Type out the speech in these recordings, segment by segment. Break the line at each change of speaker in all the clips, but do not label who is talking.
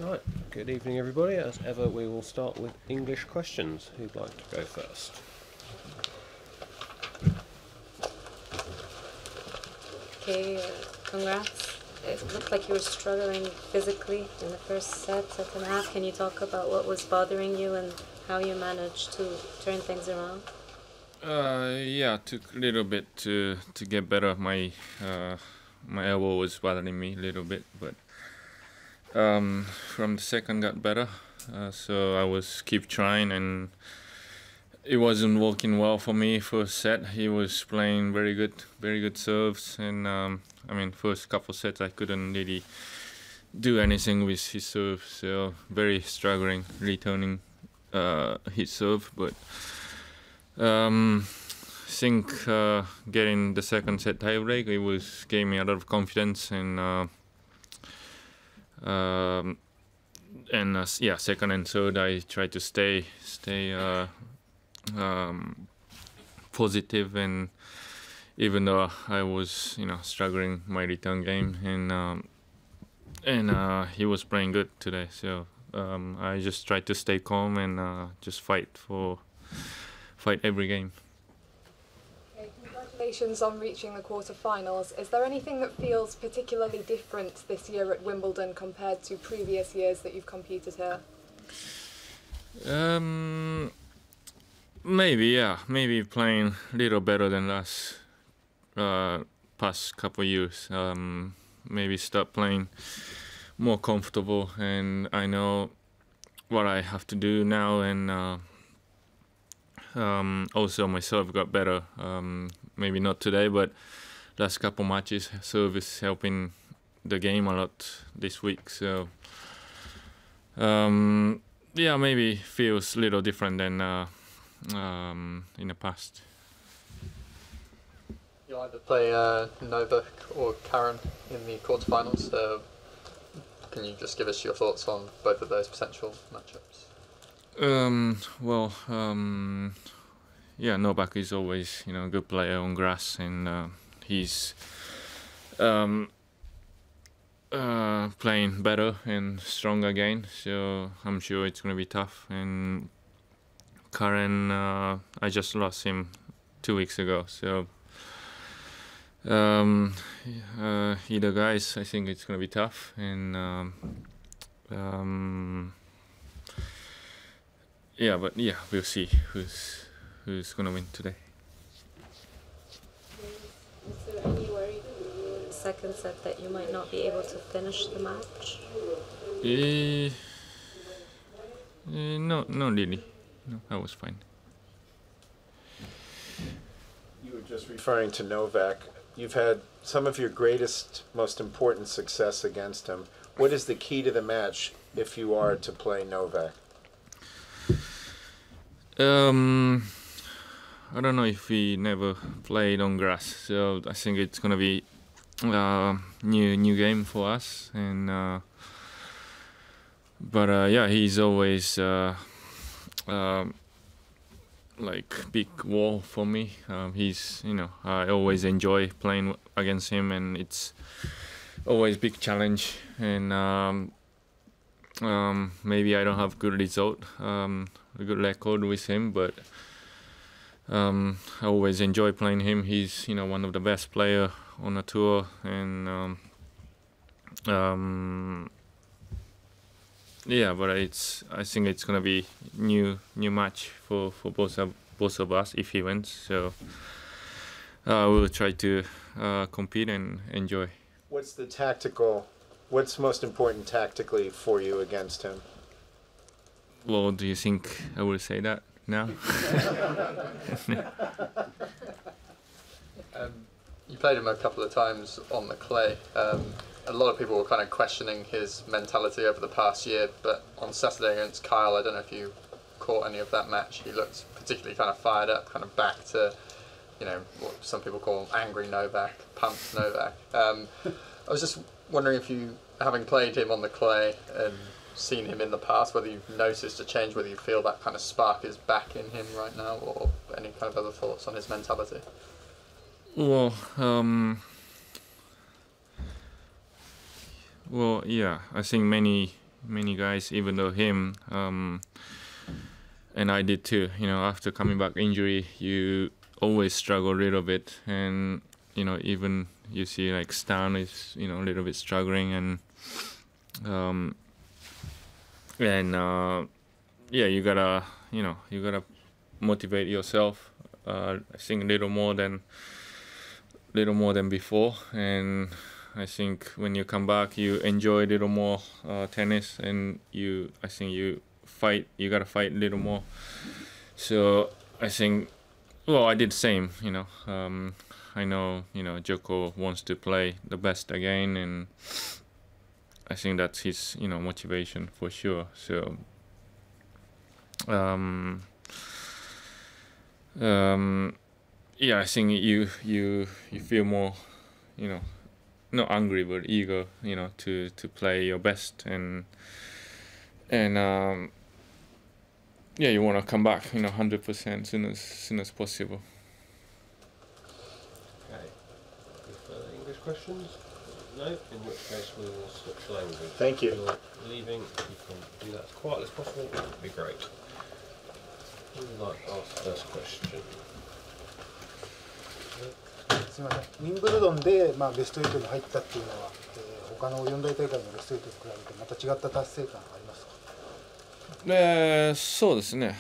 Right, good evening everybody. As ever, we will start with English questions. Who'd like to go first?
Okay, congrats. It looked like you were struggling physically in the first set and a half. Can you talk about what was bothering you and how you managed to turn things around?
Yeah, took a little bit to get better. My elbow was bothering me a little bit, but from the second got better. So I was keep trying, and it wasn't working well for me. First set, he was playing very good serves, and first couple sets I couldn't really do anything with his serve. So very struggling returning his serve, but. Think getting the second set tiebreak, it gave me a lot of confidence, and second and third I tried to stay positive, and even though I was struggling my return game, and he was playing good today, so I just tried to stay calm and just fight every game.
Okay, congratulations on reaching the quarterfinals. Is there anything that feels particularly different this year at Wimbledon compared to previous years that you've competed here?
Maybe playing a little better than last past couple years. Maybe start playing more comfortable, and I know what I have to do now, and also my serve got better. Maybe not today, but last couple matches, serve is helping the game a lot this week. So maybe feels a little different than in the past.
You'll either play Novak or Karen in the quarterfinals. Can you just give us your thoughts on both of those potential matchups?
Novak is always a good player on grass, and he's playing better and stronger again. So I'm sure it's gonna be tough. And Karen, I just lost him 2 weeks ago. So either guys, I think it's gonna be tough, and we'll see who's gonna win today.
Is there any worry in the second set that you might not be able to finish the match?
No, not really. No, I was fine.
You were just referring to Novak. You've had some of your greatest, most important success against him. What is the key to the match if you are to play Novak?
I don't know if we never played on grass, so I think it's gonna be new game for us. And he's always like big wall for me. I always enjoy playing against him, and it's always big challenge. And maybe I don't have good result, a good record with him, but I always enjoy playing him. He's one of the best player on the tour, and but I think it's gonna be new match for both of us if he wins. So we'll try to compete and enjoy.
What's most important tactically for you against him?
Well, do you think I will say that now?
You played him a couple of times on the clay. A lot of people were kind of questioning his mentality over the past year, but on Saturday against Kyle, I don't know if you caught any of that match. He looked particularly kind of fired up, kind of back to, what some people call angry Novak, pumped Novak. I was just wondering if you, having played him on the clay and seen him in the past, whether you've noticed a change, whether you feel that kind of spark is back in him right now, or any kind of other thoughts on his mentality?
Well, yeah, I think many many guys, even though him, and I did too. You know, after coming back injury, you always struggle a little bit, and you know, even you see like Stan is, you know, a little bit struggling, and yeah, you gotta motivate yourself. I think a little more than before, and I think when you come back, you enjoy a little more tennis, and I think you gotta fight a little more. So I think, well, I did the same. You know, I know, you know, Joko wants to play the best again, and I think that's his, you know, motivation for sure. So yeah, I think you feel more, you know, not angry but eager, you know, to play your best, and yeah, you want to come back, you know, 100% soon as possible.
Okay. Any further English questions? No? In which case we will switch language.
Thank you.
If you're leaving, you can do that as quietly as possible. That would be great. Who would like to ask the first question?
すみません、ウィンブルドンで、ベスト8に入ったっていうのは、他の四大大会のベスト8と比べてまた違った達成感がありますか？
そうですね、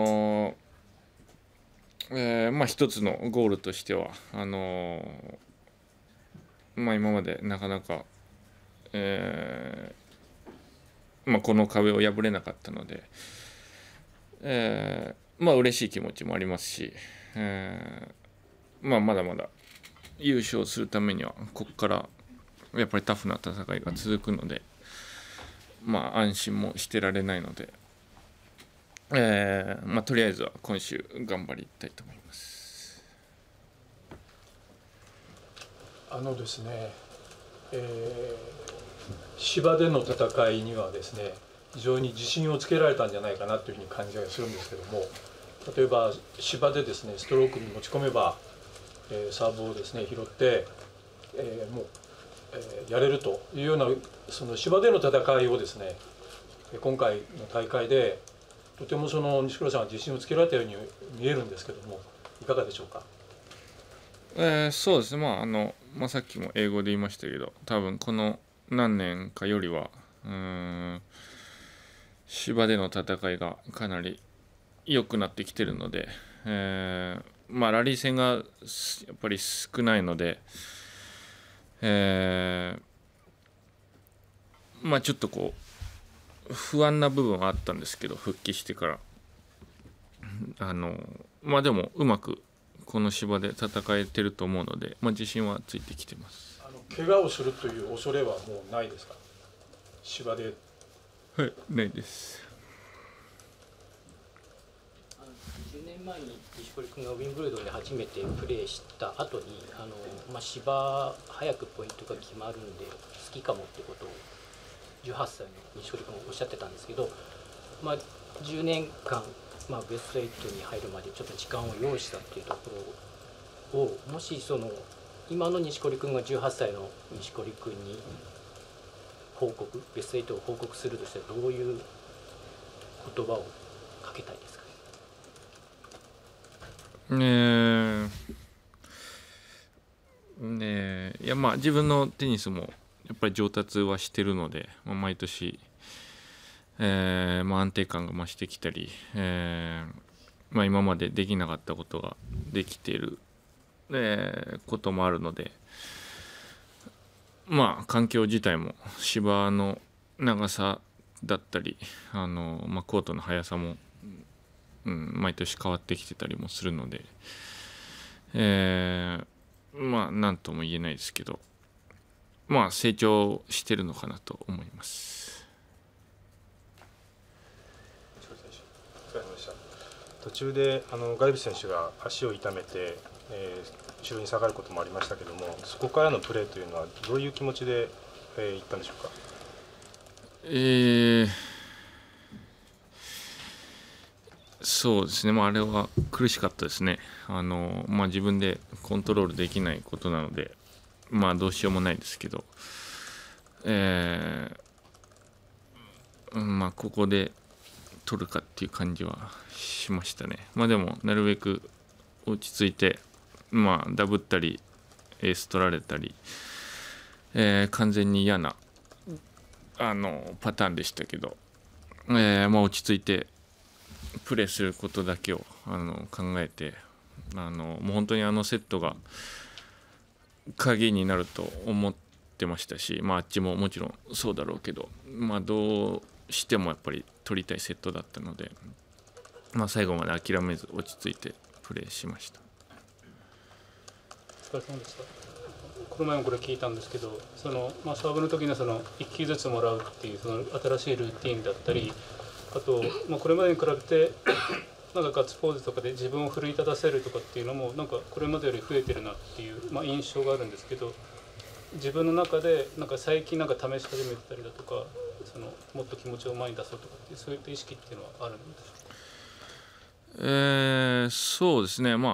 一つのゴールとしては、今までなかなか、この壁を破れなかったので、嬉しい気持ちもありますし、まだまだ優勝するためにはここからやっぱりタフな戦いが続くので、安心もしてられないので、とりあえずは今週頑張りたいと思います。
ですね、芝での戦いにはですね、非常に自信をつけられたんじゃないかなというふうに感じがするんですけども、例えば芝でですね、ストロークに持ち込めば、サーブをですね拾って、やれるというような、その芝での戦いをですね、今回の大会でとても西黒さんは自信をつけられたように見えるんですけども、いかがでしょうか？
そうですね、さっきも英語で言いましたけど、多分この何年かよりは芝での戦いがかなり良くなってきてるので、ラリー戦がやっぱり少ないので、ちょっとこう不安な部分はあったんですけど、復帰してからでもうまくこの芝で戦えてると思うので、自信はついてきてます。
怪我をするという恐れはもうないですか？芝で。
はい、ないです。
10年前に錦織君がウィンブルドンで初めてプレーした後に芝早くポイントが決まるんで好きかもってことを18歳の錦織君おっしゃってたんですけど、10年間、ベスト8に入るまでちょっと時間を要したっていうところを、もし今の錦織君が18歳の錦織君にベスト8を報告するとしたら、どういう言葉をかけたいですか？
いや、自分のテニスもやっぱり上達はしてるので、毎年、安定感が増してきたり、今までできなかったことができている、こともあるので、環境自体も芝の長さだったり、コートの速さも、毎年変わってきてたりもするので、なんとも言えないですけど、成長してるのかなと思います。
途中でガリビ選手が足を痛めて、後ろに下がることもありましたけども、そこからのプレーというのはどういう気持ちで、いったんでしょうか？
そうですね、あれは苦しかったですね。自分でコントロールできないことなので、どうしようもないですけど、 ここで取るかっていう感じはしましたね。でもなるべく落ち着いて、ダブったりエース取られたり、完全に嫌なパターンでしたけど、落ち着いてプレーすることだけを考えて、もう本当にセットが鍵になると思ってましたし、あっちももちろんそうだろうけど、どうしてもやっぱり取りたいセットだったので、最後まで諦めず落ち着いてプレーしました。
お疲れ様でした。この前もこれ聞いたんですけど、サーブの時の1球ずつもらうっていう新しいルーティンだったり、あと、これまでに比べてガッツポーズとかで自分を奮い立たせるとかっていうのもこれまでより増えてるなっていう、印象があるんですけど、自分の中で最近試し始めてたりだとか、もっと気持ちを前に出そうとかっていうそういった意識っていうのはあるんでしょうか？
そうですね。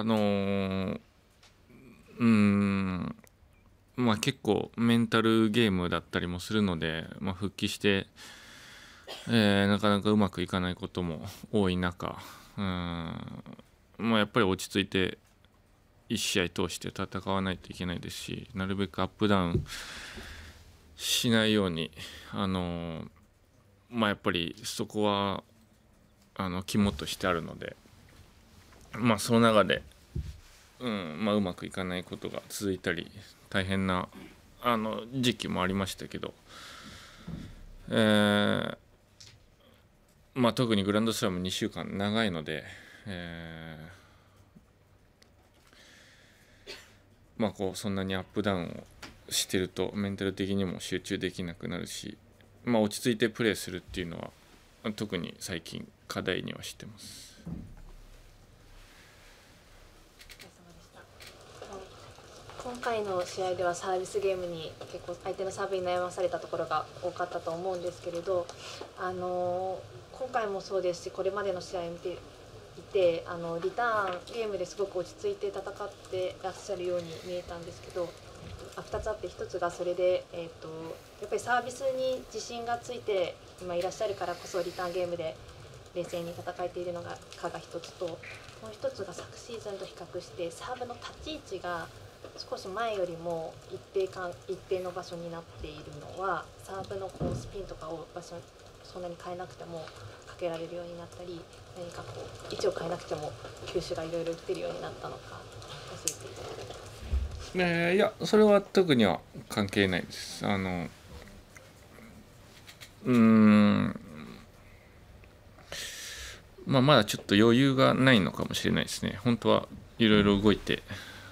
結構メンタルゲームだったりもするので、復帰して、なかなかうまくいかないことも多い中、やっぱり落ち着いて1試合通して戦わないといけないですし、なるべくアップダウンしないように、やっぱりそこは肝としてあるので、その中で、うまくいかないことが続いたり大変な時期もありましたけど、特にグランドスラム2週間長いので、そんなにアップダウンをしてるとメンタル的にも集中できなくなるし、落ち着いてプレーするっていうのは特に最近課題にはしてます。
今回の試合ではサービスゲームに結構相手のサーブに悩まされたところが多かったと思うんですけれど、今回もそうですし、これまでの試合を見ていてリターンゲームですごく落ち着いて戦ってらっしゃるように見えたんですけど、2つあって、1つがそれで、やっぱりサービスに自信がついて今いらっしゃるからこそリターンゲームで冷静に戦えているのかが1つと、もう1つが昨シーズンと比較してサーブの立ち位置が少し前よりも一定の場所になっているのは、サーブのスピンとかを場所そんなに変えなくてもかけられるようになったり、何か位置を変えなくても球種がいろいろ打てるようになったのか教えていただけますか？
いや、それは特には関係ないです。まだちょっと余裕がないのかもしれないですね。本当はいろいろ動いて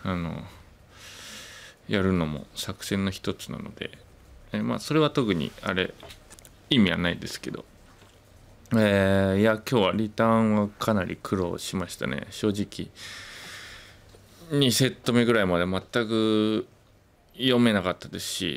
やるのも作戦の一つなので、それは特に意味はないですけど、今日はリターンはかなり苦労しましたね。正直2セット目ぐらいまで全く読めなかったですし、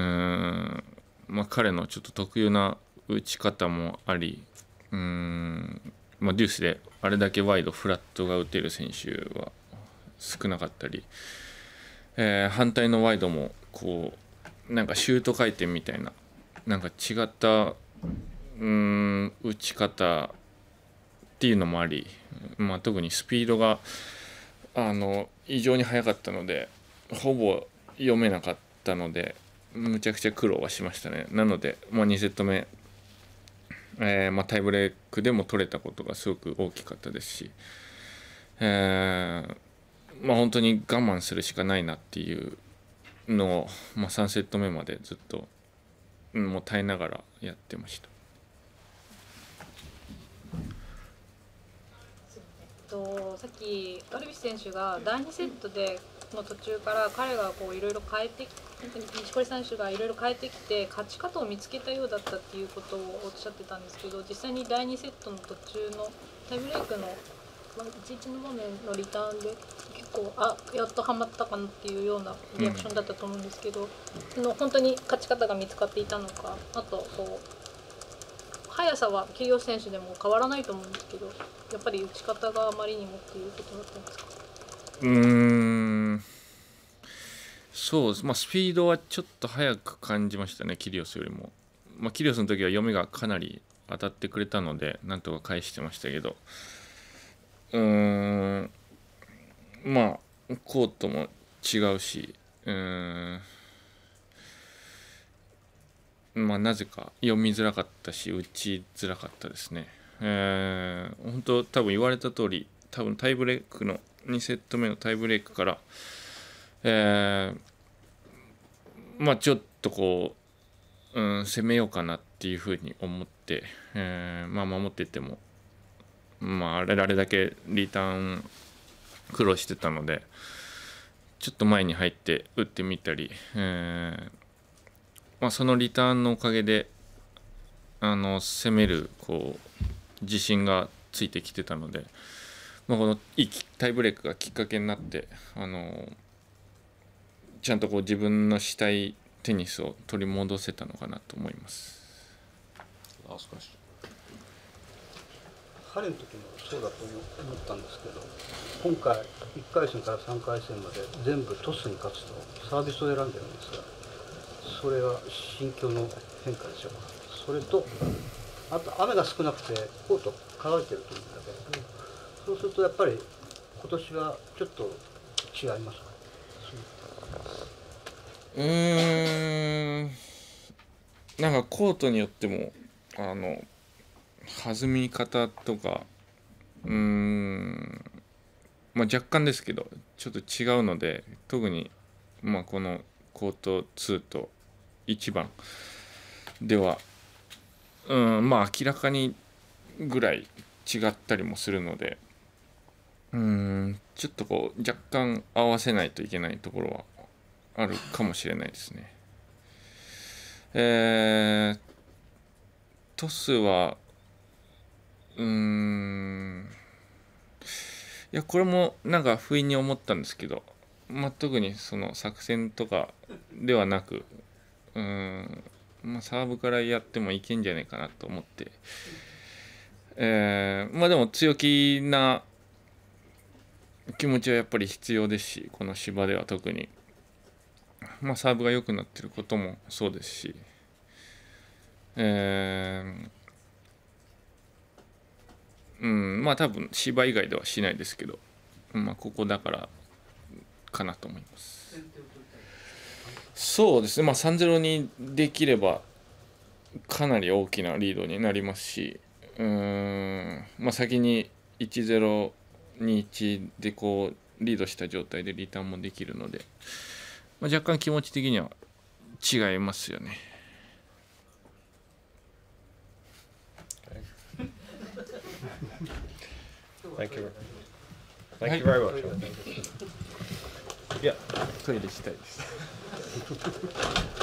彼のちょっと特有な打ち方もあり、デュースであれだけワイドフラットが打てる選手は少なかったり、反対のワイドもシュート回転みたいな違った打ち方っていうのもあり、特にスピードが異常に速かったのでほぼ読めなかったので、むちゃくちゃ苦労はしましたね。なので、2セット目、タイブレークでも取れたことがすごく大きかったですし、本当に我慢するしかないなっていうのを、3セット目までずっともう耐えながらやってました。
さっきダルビッシュ選手が第2セットでの途中から彼がいろいろ変えて、錦織選手がいろいろ変えてきて勝ち方を見つけたようだったっていうことをおっしゃってたんですけど、実際に第2セットの途中のタイブレークの1-1の場面のリターンで結構やっとはまったかなっていうようなリアクションだったと思うんですけど、本当に勝ち方が見つかっていたのか、あと速さは桐吉選手でも変わらないと思うんですけど、やっぱり打ち方があまりにもっていうことだったんですか？
そうです。スピードはちょっと速く感じましたね、キリオスよりも。キリオスの時は読みがかなり当たってくれたのでなんとか返してましたけど、まあコートも違うし、まあなぜか読みづらかったし打ちづらかったですね。本当多分言われた通り、多分タイブレークの2セット目のタイブレークから、まあちょっとこう、攻めようかなっていうふうに思って、まあ守ってても、まああれだけリターン苦労してたので、ちょっと前に入って打ってみたり、まあ、そのリターンのおかげで攻めるこう自信がついてきてたので、まあ、このタイブレークがきっかけになってちゃんとこう自分のしたいテニスを取り戻せたのかなと思います。
Last question.
春の時もそうだと思ったんですけど、今回1回戦から3回戦まで全部トスに勝つとサービスを選んでるんですが、それは心境の変化でしょうか。それとあと雨が少なくてコート乾いてると思うんだけど、そうするとやっぱり今年はちょっと違いますか。
なんかコートによっても弾み方とかまあ若干ですけどちょっと違うので、特にまあこのコート2と1番ではまあ明らかにぐらい違ったりもするので、ちょっとこう若干合わせないといけないところはあるかもしれないですね。トスはいやこれもなんか不意に思ったんですけど、まあ、特にその作戦とかではなくまあ、サーブからやってもいけんじゃないかなと思って、まあでも強気な気持ちはやっぱり必要ですし、この芝では特に、まあ、サーブが良くなってることもそうですし、まあ多分芝以外ではしないですけど、まあ、ここだからかなと思います。そうですね、まあ、3-0にできればかなり大きなリードになりますし、まあ、先に 1-0、2-1 でこうリードした状態でリターンもできるので、まあ、若干気持ち的には違いますよね。
Thank you. Thank you very much. Yeah.
トイレしたいです。